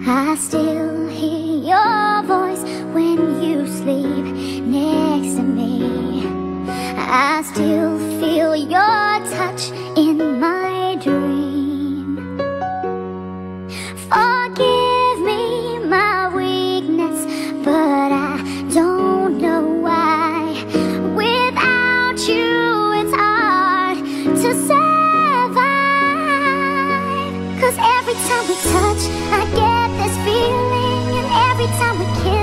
I still hear your voice when you sleep next to me. I still feel your touch in my dream. Forgive me my weakness, but I don't know why. Without you it's hard to survive. 'Cause every time we touch I get this feeling, and every time we kiss